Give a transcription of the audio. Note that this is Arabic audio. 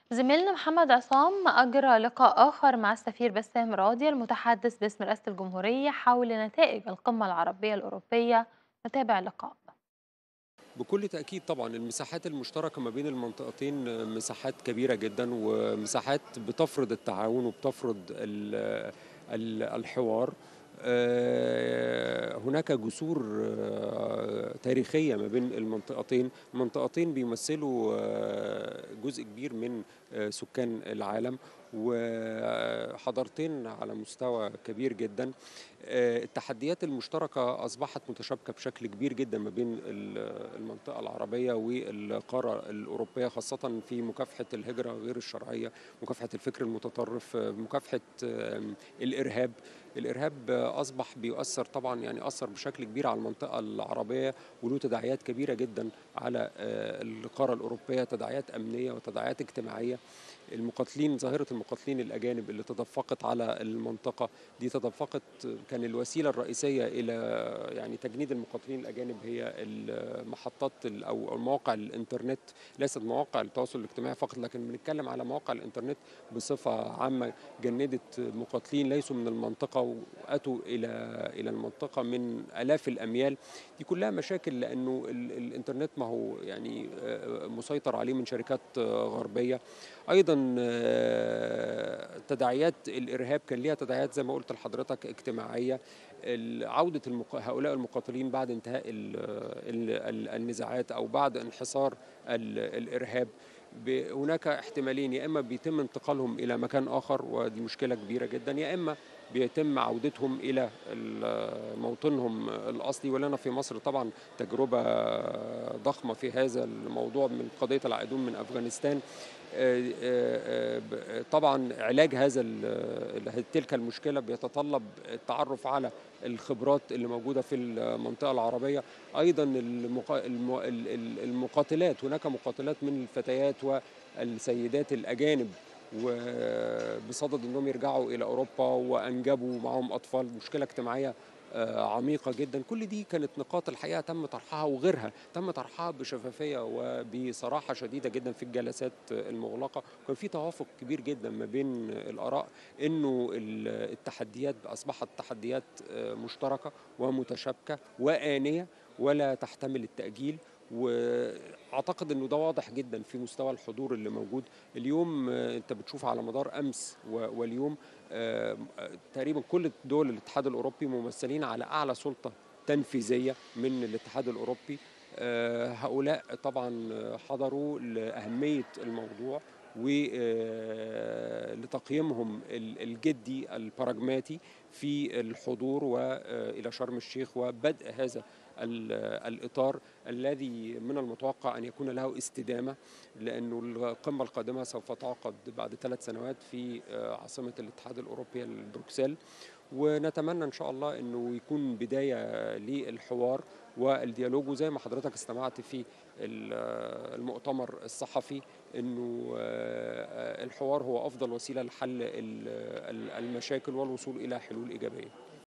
زميلنا محمد عصام أجرى لقاء آخر مع السفير بسام راضي المتحدث باسم رئاسة الجمهورية حول نتائج القمة العربية الأوروبية. نتابع اللقاء. بكل تأكيد طبعا المساحات المشتركة ما بين المنطقتين مساحات كبيرة جدا ومساحات بتفرض التعاون وبتفرض الحوار. هناك جسور تاريخية ما بين المنطقتين بيمثلوا جزء كبير من سكان العالم وحضارتين على مستوى كبير جدا. التحديات المشتركة أصبحت متشابكة بشكل كبير جدا ما بين المنطقة العربية والقارة الأوروبية، خاصة في مكافحة الهجرة غير الشرعية، مكافحة الفكر المتطرف، مكافحة الإرهاب. الإرهاب أصبح بيؤثر طبعا، يعني أثر بشكل كبير على المنطقة العربية وله تداعيات كبيرة جدا على القارة الأوروبية، تداعيات أمنية وتداعيات اجتماعية. ظاهرة المقاتلين الأجانب اللي تدفقت على المنطقة دي كان الوسيلة الرئيسية إلى يعني تجنيد المقاتلين الأجانب هي المحطات أو مواقع الإنترنت، ليست مواقع التواصل الاجتماعي فقط، لكن بنتكلم على مواقع الإنترنت بصفة عامة. جندت مقاتلين ليسوا من المنطقة وأتوا إلى المنطقة من آلاف الأميال. دي كلها مشاكل لأنه الإنترنت ما هو يعني مسيطر عليه من شركات غربية. ايضا تداعيات الارهاب كان ليها تداعيات زي ما قلت لحضرتك اجتماعيه. عوده هؤلاء المقاتلين بعد انتهاء النزاعات او بعد انحصار الارهاب، هناك احتمالين: يا اما بيتم انتقالهم الى مكان اخر ودي مشكله كبيره جدا، يا اما بيتم عودتهم الى موطنهم الاصلي. ولنا في مصر طبعا تجربه ضخمه في هذا الموضوع من قضيه العائدون من افغانستان. طبعا علاج تلك المشكلة بيتطلب التعرف على الخبرات اللي موجودة في المنطقة العربية. أيضا المقاتلات، هناك مقاتلات من الفتيات والسيدات الأجانب وبصدد أنهم يرجعوا إلى أوروبا وأنجبوا معهم أطفال، مشكلة اجتماعية عميقة جدا. كل دي كانت نقاط الحقيقة تم طرحها وغيرها تم طرحها بشفافية وبصراحة شديدة جدا في الجلسات المغلقة. وكان في توافق كبير جدا ما بين الآراء إنه التحديات أصبحت تحديات مشتركة ومتشابكة وآنية ولا تحتمل التأجيل. واعتقد انه ده واضح جدا في مستوى الحضور اللي موجود اليوم. انت بتشوف على مدار امس واليوم تقريبا كل دول الاتحاد الاوروبي ممثلين على اعلى سلطه تنفيذيه من الاتحاد الاوروبي. هؤلاء طبعا حضروا لاهميه الموضوع ولتقييمهم الجدي البراغماتي في الحضور والى شرم الشيخ وبدء هذا الإطار الذي من المتوقع أن يكون له استدامة، لأنه القمة القادمة سوف تعقد بعد 3 سنوات في عاصمة الاتحاد الأوروبي بروكسل. ونتمنى إن شاء الله أنه يكون بداية للحوار والديالوج. وزي ما حضرتك استمعت في المؤتمر الصحفي أنه الحوار هو أفضل وسيلة لحل المشاكل والوصول إلى حلول إيجابية.